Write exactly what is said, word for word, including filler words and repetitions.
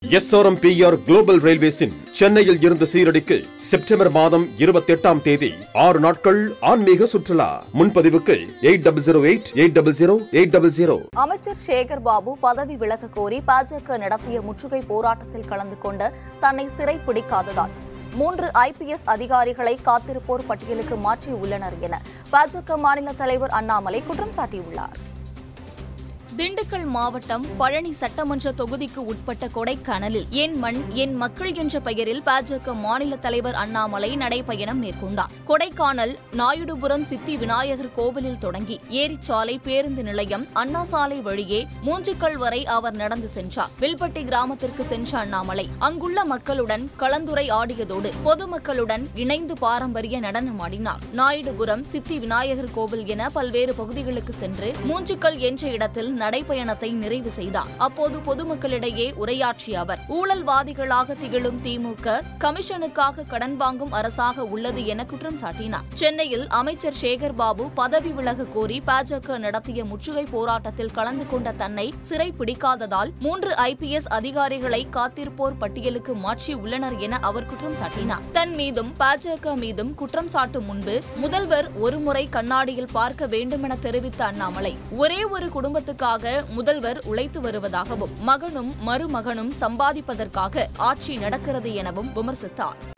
S R M P R global ரயில்வேஸின் சென்னையில் இருந்து சீரடிக்கு செப்டம்பர் மாதம் இருபத்தி எட்டாம் தேதி ஆறு நாட்கள் ஆன்மீக சுற்றுலா. முன்பதிவுக்கு eight double zero eight eight double zero eight double zero. அமைச்சர் சேகர் பாபு பதவி விலக கோரி பாஜக நடத்திய முற்றுகை போராட்டத்தில் கலந்து கொண்டு தன்னை சிறை பிடிக்காததால் மூன்று ஐ பி எஸ் அதிகாரிகளை காத்திருப்போர் பட்டியலுக்கு மாற்றியுள்ளனர் என பாஜக மாநில தலைவர் அண்ணாமலை குற்றம் சாட்டியுள்ளார். திண்டுக்கல் மாவட்டம் பழனி சட்டமன்ற தொகுதிக்கு உட்பட்ட கொடைக்கானலில் என் மண் என் மக்கள் என்ற பெயரில் பாஜக மாநில தலைவர் அண்ணாமலை நடைபயணம் மேற்கொண்டார். கொடைக்கானல் நாயுடுபுரம் சித்தி விநாயகர் கோவிலில் தொடங்கி ஏரிச்சாலை பேருந்து நிலையம் அண்ணா சாலை வழியே மூஞ்சிக்கல் வரை அவர் நடந்து சென்றார். வில்பட்டி கிராமத்திற்கு சென்ற அண்ணாமலை அங்குள்ள மக்களுடன் கலந்துரையாடியதோடு பொதுமக்களுடன் இணைந்து பாரம்பரிய நடனமாடினார். நாயுடுபுரம் சித்தி விநாயகர் கோவில் என பல்வேறு பகுதிகளுக்கு சென்று மூஞ்சிக்கல் என்ற இடத்தில் நடைபயணத்தை நிறைவு செய்தார். அப்போது பொதுமக்களிடையே உரையாற்றிய அவர் ஊழல்வாதிகளாக திகழும் திமுக கமிஷனுக்காக கடன் வாங்கும் அரசாக உள்ளது என குற்றம் சாட்டினார். சென்னையில் அமைச்சர் சேகர் பாபு பதவி விலக கோரி பாஜக நடத்திய முற்றுகை போராட்டத்தில் கலந்து கொண்ட தன்னை சிறை பிடிக்காததால் மூன்று ஐ பி எஸ் அதிகாரிகளை காத்திருப்போர் பட்டியலுக்கு மாற்றியுள்ளனர் என அவர் குற்றம் சாட்டினார். தன் மீதும் பாஜக மீதும் குற்றம் சாட்டும் முன்பு முதல்வர் ஒருமுறை கண்ணாடியில் பார்க்க வேண்டுமென தெரிவித்த அண்ணாமலை ஒரே ஒரு குடும்பத்துக்காக முதல்வர் உழைத்து வருவதாகவும் மகனும் மருமகனும் சம்பாதிப்பதற்காக ஆட்சி நடக்கிறது எனவும் விமர்சித்தார்.